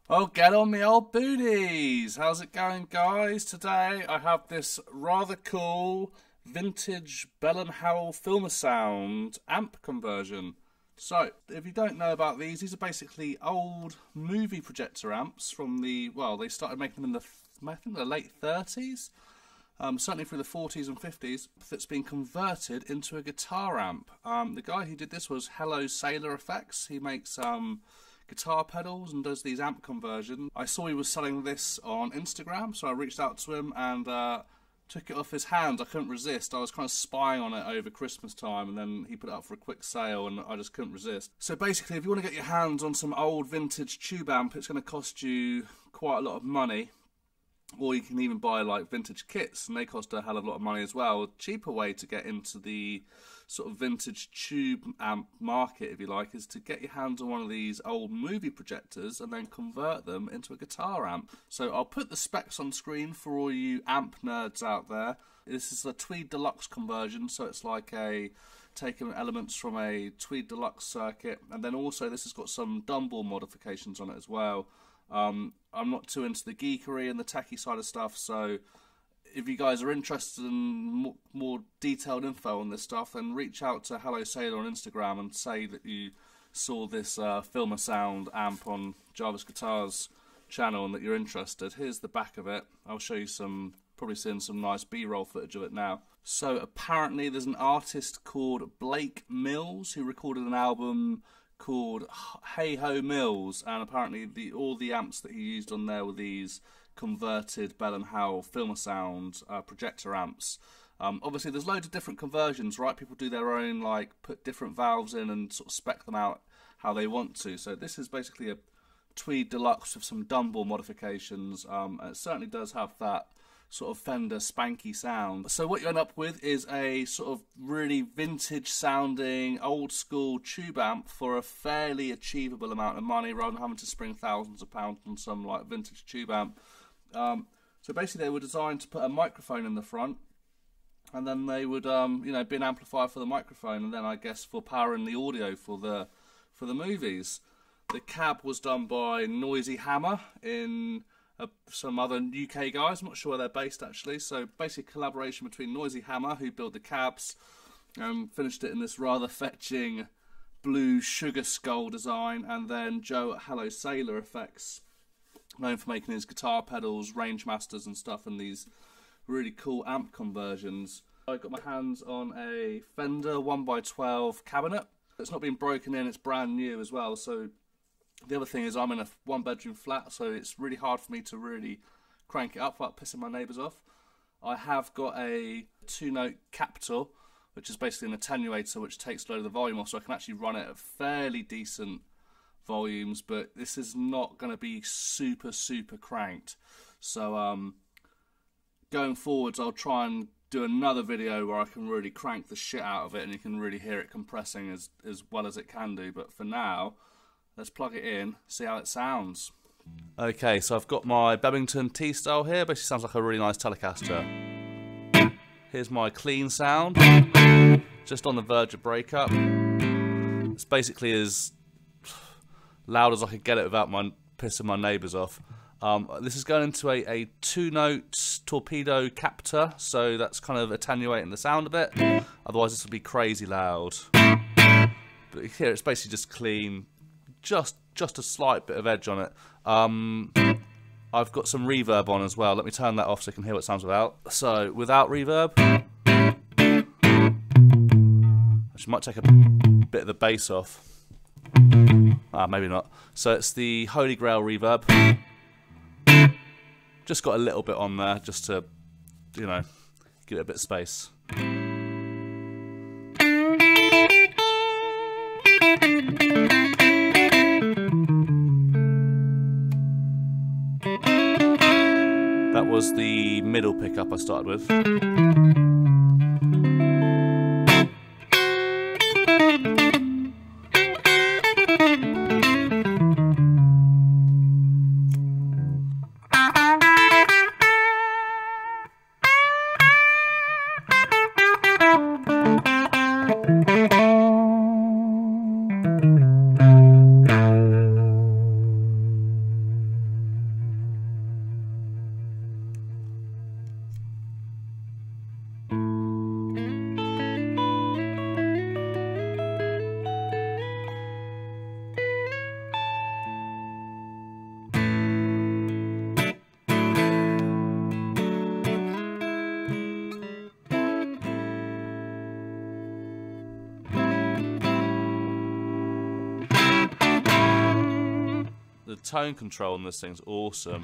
Oh, get on me old booties! How's it going, guys? Today I have this rather cool vintage Bell & Howell Filmasound amp conversion. So, if you don't know about these are basically old movie projector amps from the, well, they started making them in I think the late 30s. Certainly through the 40s and 50s, that's been converted into a guitar amp. The guy who did this was Hello Sailor Effects. He makes guitar pedals and does these amp conversions. I saw he was selling this on Instagram, so I reached out to him and took it off his hands. I couldn't resist. I was kind of spying on it over Christmas time, and then he put it up for a quick sale and I just couldn't resist. So basically, if you want to get your hands on some old vintage tube amp, it's going to cost you quite a lot of money. Or you can even buy like vintage kits, and they cost a hell of a lot of money as well. A cheaper way to get into the sort of vintage tube amp market, if you like, is to get your hands on one of these old movie projectors and then convert them into a guitar amp. So I'll put the specs on screen for all you amp nerds out there. This is a Tweed Deluxe conversion, so it's like taking elements from a Tweed Deluxe circuit, and then also this has got some Dumble modifications on it as well. I'm not too into the geekery and the techie side of stuff, so if you guys are interested in more detailed info on this stuff, then reach out to Hello Sailor on Instagram and say that you saw this Filmasound amp on Jarvis Guitars channel and that you're interested. Here's the back of it. I'll show you probably seeing some nice B-roll footage of it now. So apparently there's an artist called Blake Mills who recorded an album called Hey Ho Mills, and apparently all the amps that he used on there were these converted Bell & Howell Filmasound projector amps. Obviously there's loads of different conversions, right? People do their own, like put different valves in and sort of spec them out how they want to. So this is basically a Tweed Deluxe with some Dumble modifications. And it certainly does have that sort of Fender spanky sound. So what you end up with is a sort of really vintage sounding old school tube amp for a fairly achievable amount of money, rather than having to spring thousands of pounds on some like vintage tube amp. So basically they were designed to put a microphone in the front, and then they would you know, be an amplifier for the microphone, and then I guess for powering the audio for the movies. The cab was done by Noisy Hammer in some other UK guys. I'm not sure where they're based actually. So basically collaboration between Noisy Hammer, who built the cabs, and finished it in this rather fetching blue sugar skull design, and then Joe at Hello Sailor Effects, known for making his guitar pedals, Rangemasters and stuff, and these really cool amp conversions. I got my hands on a Fender 1x12 cabinet. It's not been broken in, it's brand new as well. So the other thing is I'm in a one-bedroom flat, so it's really hard for me to really crank it up without pissing my neighbours off. I have got a 2-note Captor, which is basically an attenuator which takes a load of the volume off, so I can actually run it at fairly decent volumes, but this is not going to be super cranked. So going forwards I'll try and do another video where I can really crank the shit out of it and you can really hear it compressing as well as it can do. But for now, let's plug it in, see how it sounds. Okay, so I've got my Bebington T-Style here. Basically sounds like a really nice Telecaster. Here's my clean sound, just on the verge of breakup. It's basically as loud as I could get it without pissing my neighbours off. This is going into a 2-note torpedo captor, so that's kind of attenuating the sound a bit. Otherwise this would be crazy loud. But here it's basically just clean. Just a slight bit of edge on it. I've got some reverb on as well. Let me turn that off so you can hear what it sounds without. So without reverb, actually might take a bit of the bass off. Maybe not. So it's the Holy Grail reverb. Just got a little bit on there just to, you know, give it a bit of space. That was the middle pickup I started with. tone control on this thing's awesome.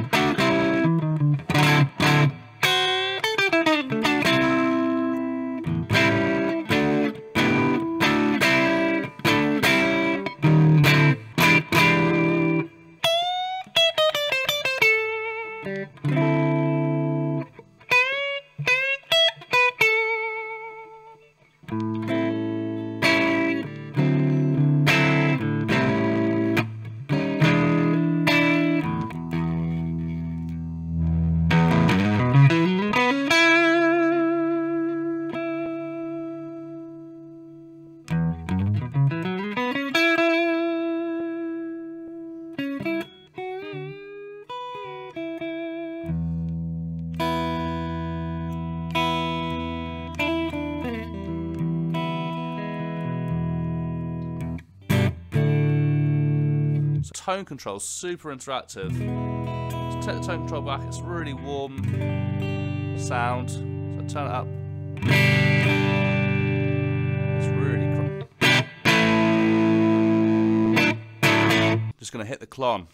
Tone control, super interactive. Just take the tone control back, it's really warm sound. So turn it up. It's really just gonna hit the clon.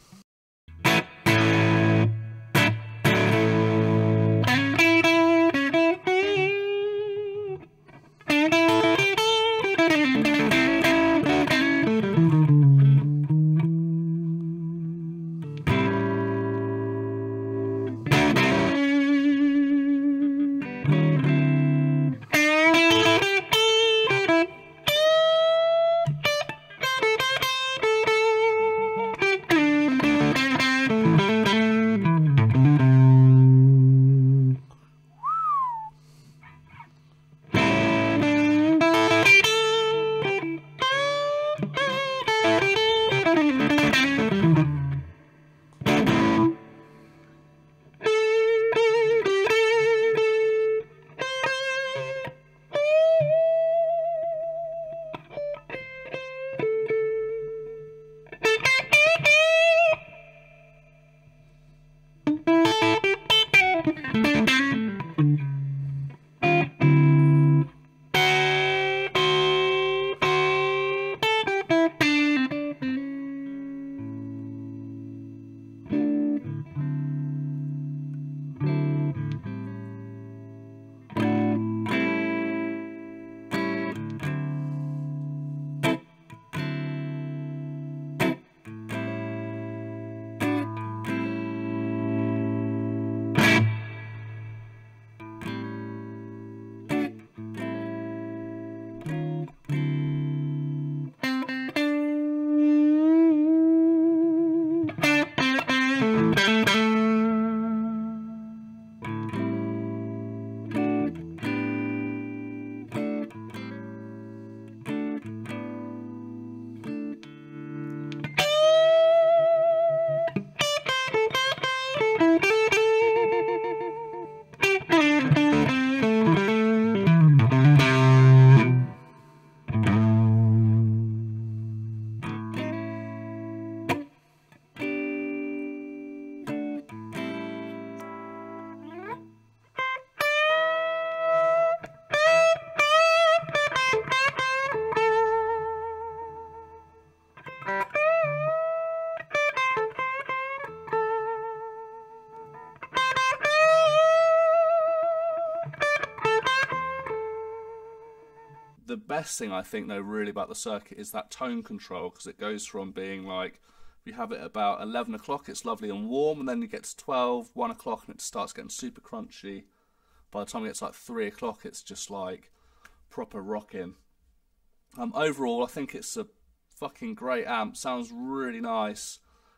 The best thing I think though really about the circuit is that tone control, because it goes from being like, you have it about 11 o'clock, it's lovely and warm, and then you get to 12, 1 o'clock and it starts getting super crunchy. By the time it gets like 3 o'clock it's just like proper rocking. Overall I think it's a fucking great amp, sounds really nice.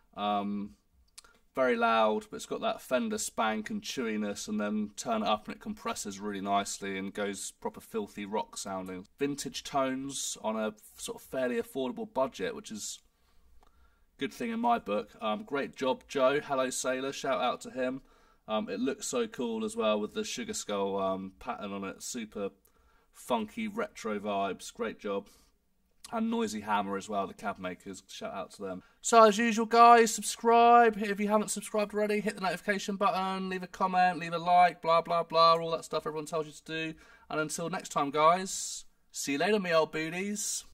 Very loud, but it's got that Fender spank and chewiness, and then turn it up and it compresses really nicely and goes proper filthy rock sounding. Vintage tones on a sort of fairly affordable budget, which is a good thing in my book. Great job, Joe. Hello Sailor, shout out to him. It looks so cool as well with the Sugar Skull pattern on it. Super funky retro vibes. Great job. And Noisy Hammer as well, the cab makers. Shout out to them. So as usual guys, subscribe. If you haven't subscribed already, hit the notification button, leave a comment, leave a like, blah blah blah, all that stuff everyone tells you to do. And until next time guys, see you later me old booties.